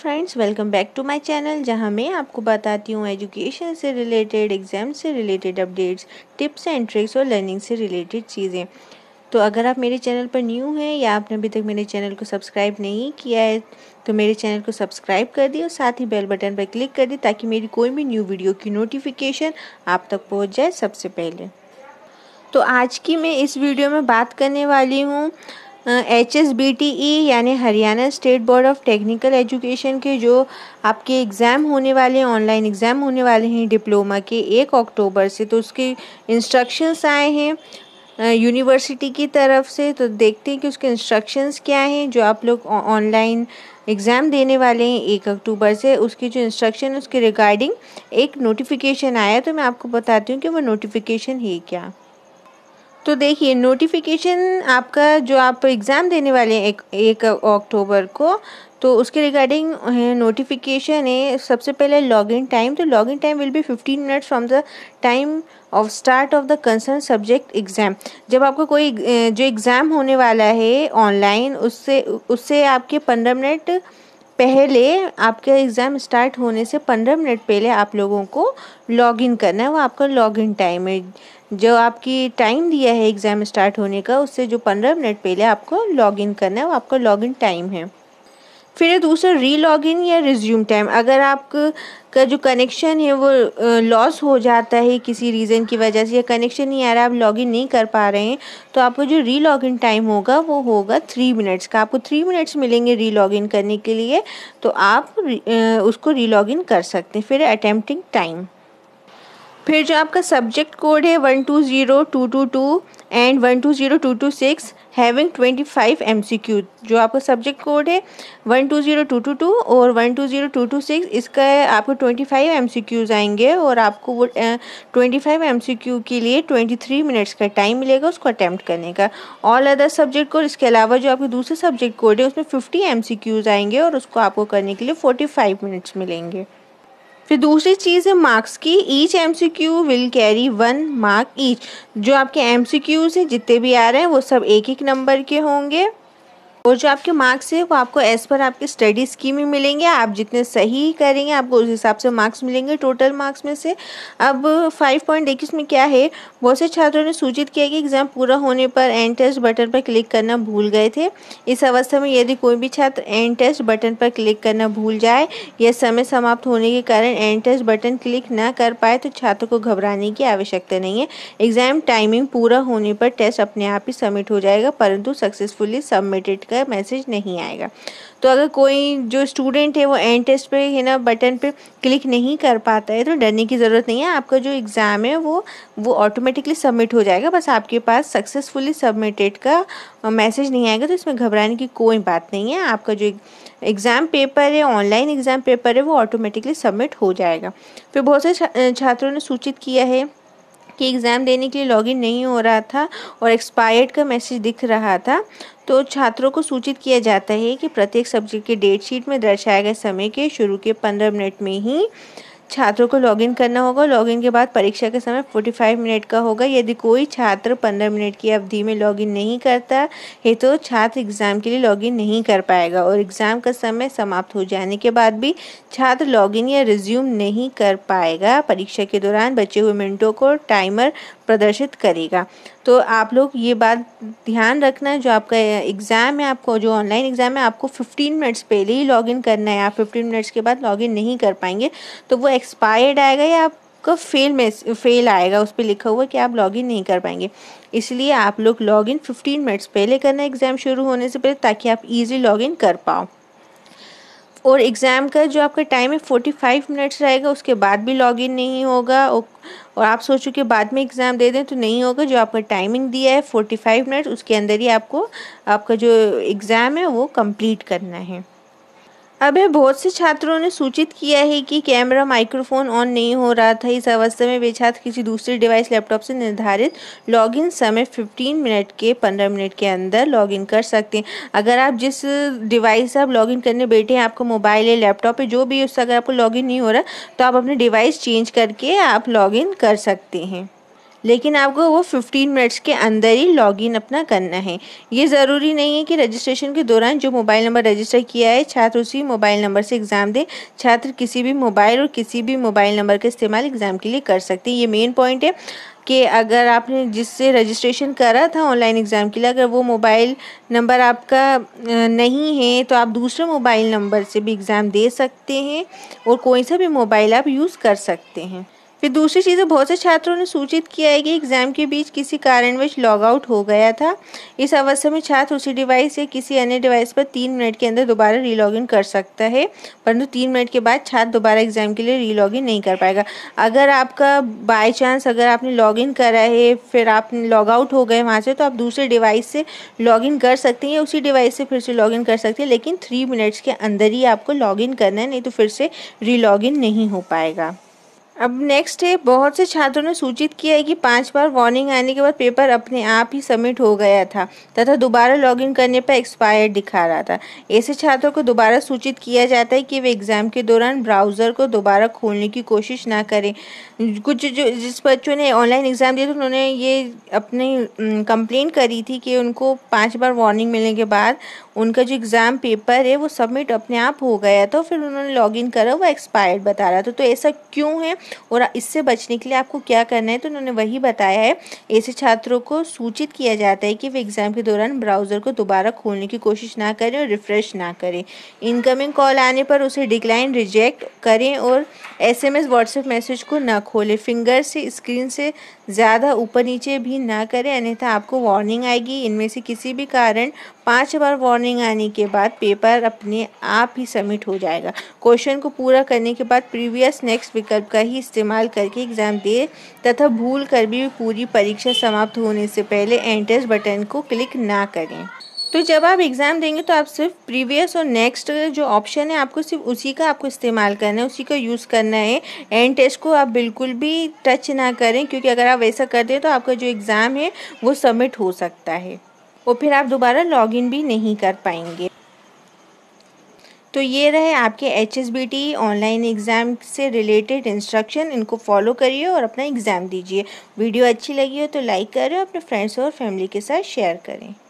Friends, welcome back to my channel, जहां मैं आपको बताती हूँ एजुकेशन से रिलेटेड, एग्ज़ाम से related updates, tips and tricks और लर्निंग से रिलेटेड चीज़ें। तो अगर आप मेरे चैनल पर न्यू हैं या आपने अभी तक मेरे चैनल को सब्सक्राइब नहीं किया है तो मेरे चैनल को सब्सक्राइब कर दिए और साथ ही बेल बटन पर क्लिक कर दिए ताकि मेरी कोई भी न्यू वीडियो की नोटिफिकेशन आप तक पहुँच जाए सबसे पहले। तो आज की मैं इस वीडियो में बात करने वाली हूँ HSBTE यानी Haryana state board of technical education के जो आपके एग्ज़ाम होने वाले हैं, ऑनलाइन एग्ज़ाम होने वाले हैं डिप्लोमा के 1 अक्टूबर से। तो उसके इंस्ट्रक्शंस आए हैं यूनिवर्सिटी की तरफ से। तो देखते हैं कि उसके इंस्ट्रक्शंस क्या हैं जो आप लोग ऑनलाइन एग्ज़ाम देने वाले हैं 1 अक्टूबर से। उसकी जो इंस्ट्रक्शन है उसके रिगार्डिंग एक नोटिफिकेशन आया, तो मैं आपको बताती हूँ कि वो नोटिफिकेशन है क्या। तो देखिए, नोटिफिकेशन आपका जो आप एग्ज़ाम देने वाले हैं 1 अक्टूबर को, तो उसके रिगार्डिंग नोटिफिकेशन है। सबसे पहले लॉगिन टाइम, तो login time will be 15 minutes from the time of start of the concern subject exam. जब आपका कोई जो एग्ज़ाम होने वाला है ऑनलाइन, उससे आपके 15 मिनट पहले, आपके एग्ज़ाम स्टार्ट होने से 15 मिनट पहले आप लोगों को लॉगिन करना है। वो आपका लॉगिन टाइम है। जो आपकी टाइम दिया है एग्ज़ाम स्टार्ट होने का, उससे जो 15 मिनट पहले आपको लॉगिन करना है वो आपका लॉगिन टाइम है। फिर दूसरा री लॉगिन या रिज्यूम टाइम। अगर आपका जो कनेक्शन है वो लॉस हो जाता है किसी रीज़न की वजह से, या कनेक्शन नहीं आ रहा, आप लॉगिन नहीं कर पा रहे हैं, तो आपका जो री लॉगिन टाइम होगा वो होगा 3 मिनट्स का। आपको 3 मिनट्स मिलेंगे री लॉगिन करने के लिए, तो आप उसको री लॉगिन कर सकते हैं। फिर अटेम्प्टिंग टाइम। फिर जो आपका सब्जेक्ट कोड है 120222 एंड 120226 हैविंग 25 MCQ। जो आपका सब्जेक्ट कोड है 120222 और 120226, इसका आपको 25 MCQs आएंगे और आपको वो 25 MCQ के लिए 23 मिनट्स का टाइम मिलेगा उसको अटैम्प्ट करने का। ऑल अदर सब्जेक्ट कोड, इसके अलावा जो आपके दूसरे सब्जेक्ट कोड है उसमें 50 MCQs आएंगे और उसको आपको करने के लिए 45 मिनट्स मिलेंगे। फिर दूसरी चीज़ है मार्क्स की। Each MCQ will carry 1 mark each. जो आपके MCQs है जितने भी आ रहे हैं वो सब 1-1 नंबर के होंगे, और जो आपके मार्क्स है वो आपको एज़ पर आपके स्टडी स्कीम में मिलेंगे। आप जितने सही करेंगे आपको उस हिसाब से मार्क्स मिलेंगे टोटल मार्क्स में से। अब 5 पॉइंट देखिए इसमें क्या है। बहुत से छात्रों ने सूचित किया कि एग्ज़ाम पूरा होने पर एंड टेस्ट बटन पर क्लिक करना भूल गए थे। इस अवस्था में यदि कोई भी छात्र एंड टेस्ट बटन पर क्लिक करना भूल जाए या समय समाप्त होने के कारण एंड टेस्ट बटन क्लिक ना कर पाए तो छात्र को घबराने की आवश्यकता नहीं है। एग्ज़ाम टाइमिंग पूरा होने पर टेस्ट अपने आप ही सबमिट हो जाएगा, परंतु सक्सेसफुली सबमिटेड मैसेज नहीं आएगा। तो अगर कोई जो स्टूडेंट है वो एंड टेस्ट पे है ना बटन पे क्लिक नहीं कर पाता है तो डरने की ज़रूरत नहीं है। आपका जो एग्ज़ाम है वो ऑटोमेटिकली सबमिट हो जाएगा। बस आपके पास सक्सेसफुली सबमिटेड का मैसेज नहीं आएगा, तो इसमें घबराने की कोई बात नहीं है। आपका जो एग्ज़ाम पेपर है, ऑनलाइन एग्ज़ाम पेपर है, वो ऑटोमेटिकली सबमिट हो जाएगा। फिर बहुत से छात्रों ने सूचित किया है कि एग्ज़ाम देने के लिए लॉगिन नहीं हो रहा था और एक्सपायर्ड का मैसेज दिख रहा था। तो छात्रों को सूचित किया जाता है कि प्रत्येक सब्जेक्ट के डेट शीट में दर्शाए गए समय के शुरू के 15 मिनट में ही छात्रों को लॉगिन करना होगा। लॉगिन के बाद परीक्षा का समय 45 मिनट का होगा। यदि कोई छात्र 15 मिनट की अवधि में लॉगिन नहीं करता है तो छात्र एग्ज़ाम के लिए लॉगिन नहीं कर पाएगा, और एग्ज़ाम का समय समाप्त हो जाने के बाद भी छात्र लॉगिन या रिज्यूम नहीं कर पाएगा। परीक्षा के दौरान बचे हुए मिनटों को टाइमर प्रदर्शित करेगा। तो आप लोग ये बात ध्यान रखना, जो आपका एग्ज़ाम है, आपको जो ऑनलाइन एग्ज़ाम है, आपको 15 मिनट्स पहले ही लॉगिन करना है। आप 15 मिनट्स के बाद लॉगिन नहीं कर पाएंगे तो वो एक्सपायर्ड आएगा या आपका फेल आएगा, उस पर लिखा हुआ कि आप लॉगिन नहीं कर पाएंगे। इसलिए आप लोग लॉगिन 15 मिनट्स पहले करना है एग्ज़ाम शुरू होने से पहले, ताकि आप ईज़िली लॉगिन कर पाओ। और एग्ज़ाम का जो आपका टाइम है 45 मिनट्स रहेगा, उसके बाद भी लॉगिन नहीं होगा। और आप सोचो कि बाद में एग्ज़ाम दे दें तो नहीं होगा। जो आपका टाइमिंग दिया है 45 मिनट, उसके अंदर ही आपको आपका जो एग्ज़ाम है वो कंप्लीट करना है। अब बहुत से छात्रों ने सूचित किया है कि कैमरा माइक्रोफोन ऑन नहीं हो रहा था। इस अवस्था में वे छात्र किसी दूसरे डिवाइस लैपटॉप से निर्धारित लॉगिन समय 15 मिनट के 15 मिनट के अंदर लॉगिन कर सकते हैं। अगर आप जिस डिवाइस से आप लॉगिन करने बैठे हैं, आपका मोबाइल है, लैपटॉप है, जो भी उससे अगर आपको लॉगिन नहीं हो रहा तो आप अपने डिवाइस चेंज करके आप लॉगिन कर सकते हैं। लेकिन आपको वो 15 मिनट्स के अंदर ही लॉगिन अपना करना है। ये ज़रूरी नहीं है कि रजिस्ट्रेशन के दौरान जो मोबाइल नंबर रजिस्टर किया है छात्र उसी मोबाइल नंबर से एग्ज़ाम दे। छात्र किसी भी मोबाइल और किसी भी मोबाइल नंबर का इस्तेमाल एग्ज़ाम के लिए कर सकते हैं। ये मेन पॉइंट है कि अगर आपने जिससे रजिस्ट्रेशन करा था ऑनलाइन एग्ज़ाम के लिए, अगर वो मोबाइल नंबर आपका नहीं है तो आप दूसरे मोबाइल नंबर से भी एग्ज़ाम दे सकते हैं और कोई सा भी मोबाइल आप यूज़ कर सकते हैं। फिर दूसरी चीज़ है, बहुत से छात्रों ने सूचित किया है कि एग्ज़ाम के बीच किसी कारणवश लॉग आउट हो गया था। इस अवस्था में छात्र उसी डिवाइस या किसी अन्य डिवाइस पर 3 मिनट के अंदर दोबारा रीलॉगिन कर सकता है, परंतु 3 मिनट के बाद छात्र दोबारा एग्ज़ाम के लिए रीलॉगिन नहीं कर पाएगा। अगर आपका बाय चांस अगर आपने लॉगिन करा है फिर आप लॉग आउट हो गए वहाँ से, तो आप दूसरे डिवाइस से लॉगिन कर सकते हैं या उसी डिवाइस से फिर से लॉगिन कर सकते हैं, लेकिन 3 मिनट्स के अंदर ही आपको लॉगिन करना है, नहीं तो फिर से रीलॉगिन नहीं हो पाएगा। अब नेक्स्ट है, बहुत से छात्रों ने सूचित किया है कि 5 बार वार्निंग आने के बाद पेपर अपने आप ही सबमिट हो गया था तथा दोबारा लॉगिन करने पर एक्सपायर्ड दिखा रहा था। ऐसे छात्रों को दोबारा सूचित किया जाता है कि वे एग्ज़ाम के दौरान ब्राउज़र को दोबारा खोलने की कोशिश ना करें। कुछ जो जिस बच्चों ने ऑनलाइन एग्ज़ाम दिया था उन्होंने ये अपनी कंप्लेंट करी थी कि उनको 5 बार वार्निंग मिलने के बाद उनका जो एग्ज़ाम पेपर है वो सबमिट अपने आप हो गया था, फिर उन्होंने लॉगिन करा वो एक्सपायर्ड बता रहा था। तो ऐसा क्यों है और इससे बचने के लिए आपको क्या करना है, तो उन्होंने वही बताया है। ऐसे छात्रों को सूचित किया जाता है कि वे एग्ज़ाम के दौरान ब्राउज़र को दोबारा खोलने की कोशिश ना करें और रिफ़्रेश ना करें। इनकमिंग कॉल आने पर उसे डिक्लाइन रिजेक्ट करें और SMS व्हाट्सएप मैसेज को ना खोलें। फिंगर से स्क्रीन से ज़्यादा ऊपर नीचे भी ना करें, अन्यथा आपको वार्निंग आएगी। इनमें से किसी भी कारण 5 बार वार्निंग आने के बाद पेपर अपने आप ही सबमिट हो जाएगा। क्वेश्चन को पूरा करने के बाद प्रीवियस नेक्स्ट विकल्प का ही इस्तेमाल करके एग्ज़ाम दे तथा भूल कर भी पूरी परीक्षा समाप्त होने से पहले एंटर बटन को क्लिक ना करें। तो जब आप एग्ज़ाम देंगे तो आप सिर्फ प्रीवियस और नेक्स्ट जो ऑप्शन है आपको सिर्फ उसी का आपको इस्तेमाल करना है, उसी का यूज़ करना है। एंड टेस्ट को आप बिल्कुल भी टच ना करें, क्योंकि अगर आप वैसा करते हैं तो आपका जो एग्ज़ाम है वो सबमिट हो सकता है और फिर आप दोबारा लॉगिन भी नहीं कर पाएंगे। तो ये रहे आपके HSBT ऑनलाइन एग्ज़ाम से रिलेटेड इंस्ट्रक्शन। इनको फॉलो करिए और अपना एग्ज़ाम दीजिए। वीडियो अच्छी लगी हो तो लाइक करें, अपने फ्रेंड्स और फैमिली के साथ शेयर करें।